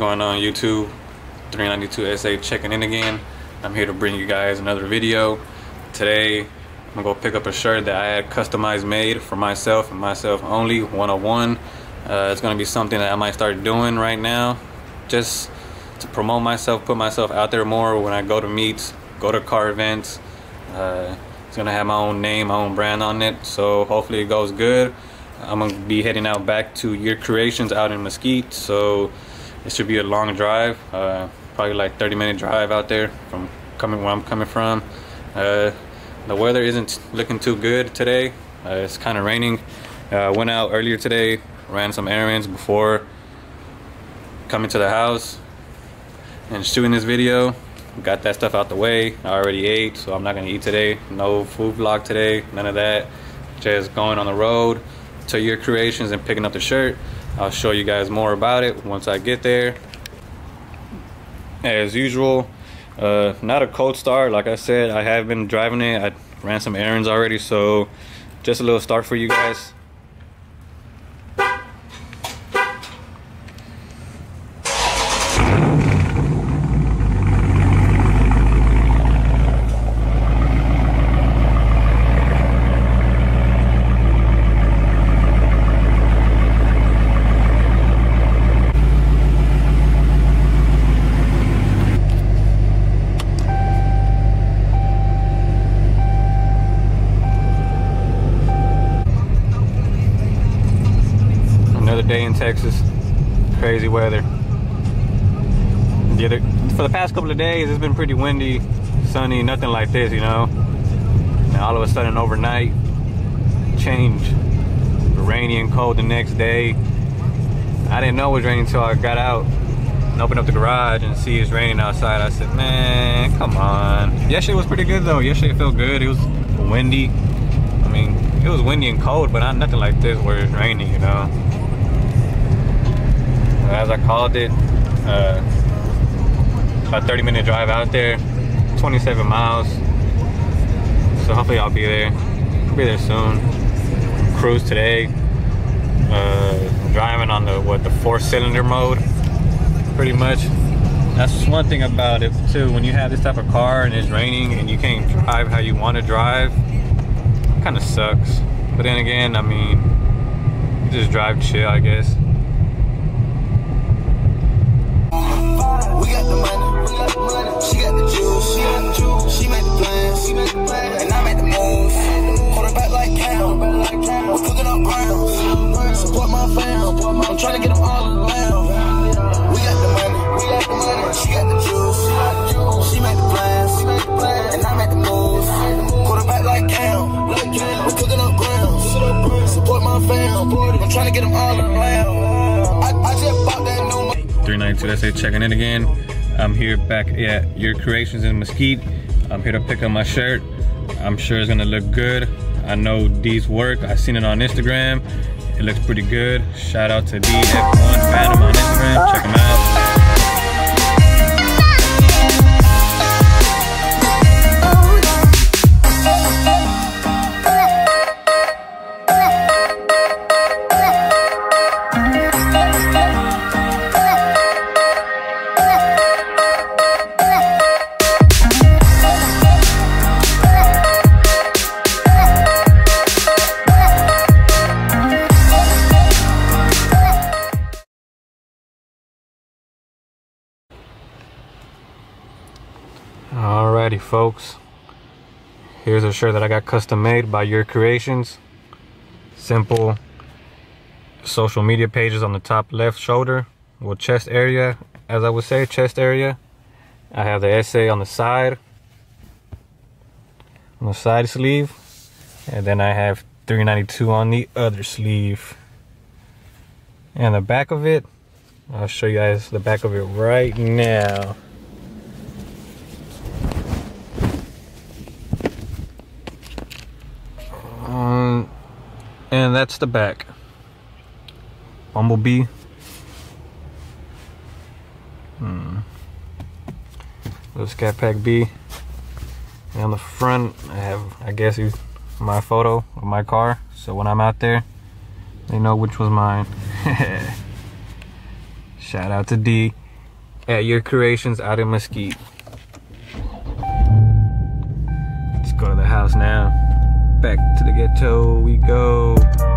going on YouTube? 392SA checking in again. I'm here to bring you guys another video. Today I'm gonna go pick up a shirt that I had customized made for myself and myself only, 101. It's gonna be something that I might start doing right now just to promote myself, put myself out there more when I go to meets, go to car events. It's gonna have my own name, my own brand on it, so hopefully it goes good. I'm gonna be heading out back to Your Creations out in Mesquite, so it should be a long drive, probably like 30-minute drive out there from where I'm coming from. The weather isn't looking too good today. It's kind of raining. Went out earlier today, ran some errands before coming to the house and shooting this video. Got that stuff out the way. I already ate, so I'm not gonna eat today. No food vlog today, none of that. Just going on the road to Your Creations and picking up the shirt. I'll show you guys more about it once I get there. As usual, not a cold start. Like I said, I have been driving it. I ran some errands already, so just a little start for you guys. Another day in Texas, crazy weather. For the past couple of days, it's been pretty windy, sunny, nothing like this, you know. And all of a sudden, overnight, change, rainy and cold the next day. I didn't know it was raining until I got out and opened up the garage and see it's raining outside. I said, man, come on. Yesterday was pretty good though. Yesterday it felt good. It was windy. I mean, it was windy and cold, but not nothing like this where it's raining, you know. As I called it, about 30-minute drive out there, 27 miles. So hopefully I'll be there. I'll be there soon. Cruise today. Driving on the 4-cylinder mode, pretty much. That's one thing about it too. When you have this type of car and it's raining and you can't drive how you want to drive, it kind of sucks. But then again, I mean, you just drive chill, I guess. We got the money, she got the juice, she made the plans, and I made the moves. Quarterback like Cam, we're cooking up rounds. Support my fam, I'm trying to get them all in the lamb. We got the money, she got the juice, she made the plans, and I made the moves. Quarterback like Cam, we're cooking up grounds. Support my fam, I'm trying to get them all in the lamb. I just bought that new 392SA checking in again. I'm here back at Your Creations in Mesquite. I'm here to pick up my shirt. I'm sure it's gonna look good. I know D's work. I've seen it on Instagram. It looks pretty good. Shout out to D-F1 Phantom on Instagram. Check him out. Alrighty folks, here's a shirt that I got custom made by Your Creations. Simple social media pages on the top left shoulder, well, chest area, as I would say, chest area. I have the SA on the side sleeve, and then I have 392 on the other sleeve. And the back of it, I'll show you guys the back of it right now. And that's the back. Bumblebee. Little Scat Pack B. And on the front, I have, I guess, my photo of my car. So when I'm out there, they know which was mine. Shout out to D. at Your Creations out in Mesquite. Let's go to the house now. Back to the ghetto we go.